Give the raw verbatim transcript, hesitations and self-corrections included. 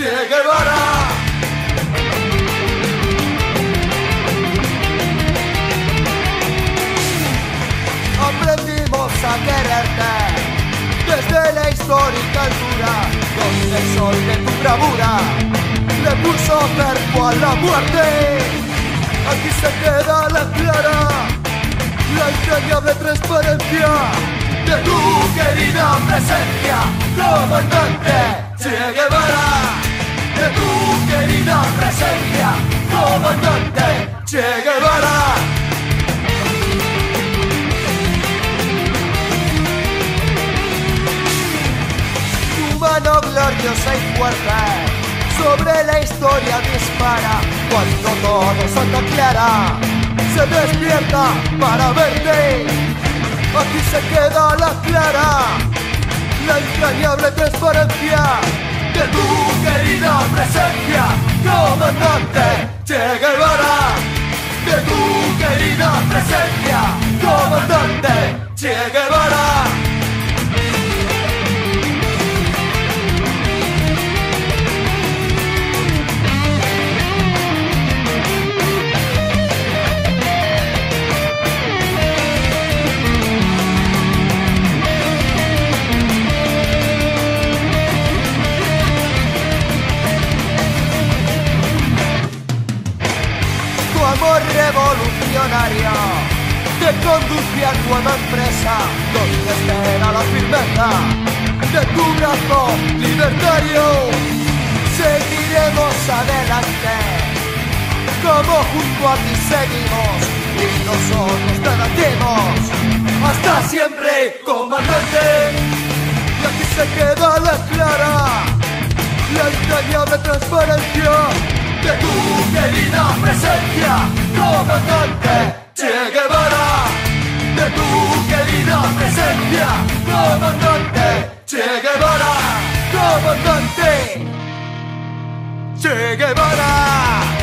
Che Guevara. Aprendimos a quererte desde la histórica altura, donde el sol de tu bravura le puso cerco a la muerte. Aquí se queda la clara, la entrañable transparencia de tu querida presencia, comandante Che Guevara. De tu querida presencia, comandante Che Guevara. Tu mano gloriosa y fuerte sobre la historia dispara, cuando todo Santa Clara se despierta para verte. Aquí se queda la clara, la entrañable transparencia de tu querida presencia, comandante Che Guevara. De tu querida presencia, comandante Che Guevara. Amor revolucionario te conduce a tu empresa, donde espera la firmeza de tu brazo libertario. Seguiremos adelante, como junto a ti seguimos, y nosotros te latimos hasta siempre, comandante. Y aquí se queda la clara, la entrañable transparencia de tu querida presencia, comandante Che Guevara. De tu querida presencia, comandante Che Guevara. Comandante Che Guevara.